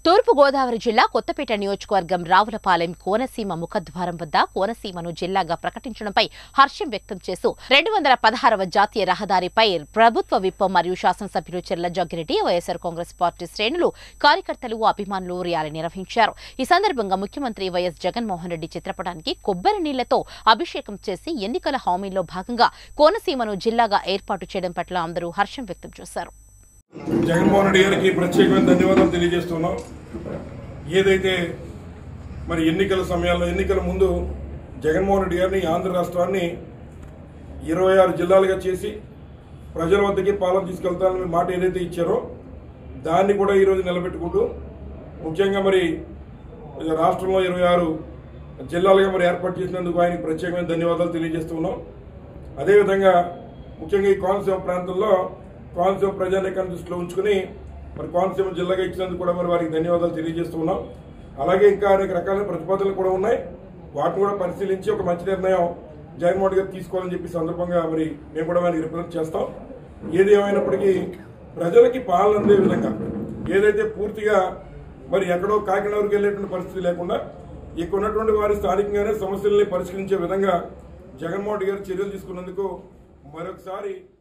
తూర్పు గోదావరి జిల్లా కొత్తపేట నియోజకవర్గం రావులపాలెం కోనసీమ ముఖద్వారం వద్ద కోనసీమను జిల్లాగా ప్రకటించడంపై హర్షం వ్యక్తం చేస్తూ 216వ జాతీయ రహదారిపై ప్రభుత్వ విప్ మరియు శాసనసభ్యులు చెర్ల జగ్గిరెడ్డి వైఎస్ఆర్ కాంగ్రెస్ పార్టీ శ్రేణులు కార్యకర్తలు అభిమానులు ర్యాలీ నిర్వహించారు। ఈ సందర్భంగా ముఖ్యమంత్రి వైఎస్ జగన్మోహన్ రెడ్డి చిత్రపటానికి కొబ్బరి నీళ్లతో అభిషేకం చేసి ఎన్నికల హామీలో భాగంగా కోనసీమను జిల్లాగా ఏర్పాటు చేయడం పట్ల అందరూ హర్షం వ్యక్తం చేశారు। జగన్మోహన్ రెడ్డి గారికి ప్రత్యేకమైన ధన్యవాదాలు తెలియజేస్తున్నాం। ఏదైతే మరి ఎన్నికల సమయాల్లో ఎన్నికల ముందు జగన్మోహన్ రెడ్డి గారిని ఆంధ్ర రాష్ట్రాన్ని 26 జిల్లాలుగా చేసి ప్రజల వద్దకి పాలన తీసుకెళ్తానని మాట ఏదైతే ఇచ్చారో దాన్ని కూడా ఈరోజు నిలబెట్టుకుంటూ ముఖ్యంగా మరి రాష్ట్రంలో 26 జిల్లాలుగా మరి ఏర్పాటు చేసినందుకు ఆయనకి ప్రత్యేకమైన ధన్యవాదాలు తెలియజేస్తున్నాం। అదేవిధంగా ముఖ్యంగా ఈ కోనసీమ ప్రాంతంలో కోనసీమ ప్రజానీకాన్ని దృష్టిలో ఉంచుకుని మరి కోనసీమ జిల్లాగా ఇచ్చినందుకు కూడా మరి వారికి ధన్యవాదాలు తెలియజేస్తున్నాం। అలాగే ఇంకా అనేక రకాల ప్రతిపాదనలు కూడా ఉన్నాయి, వాటిని కూడా పరిశీలించి ఒక మంచి నిర్ణయం జగన్మోహన్ గారు తీసుకోవాలని చెప్పి సందర్భంగా మరి మేము కూడా వారికి రిప్రజెంట్ చేస్తాం। ఏది ఏమైనప్పటికీ ప్రజలకి పాలన అందే విధంగా ఏదైతే పూర్తిగా మరి ఎక్కడో కాకినాడకి వెళ్ళేటువంటి పరిస్థితి లేకుండా ఇక్కడ ఉన్నటువంటి వారి స్థానికంగానే సమస్యల్ని పరిష్కరించే విధంగా జగన్మోహన్ గారు చర్యలు తీసుకున్నందుకు మరొకసారి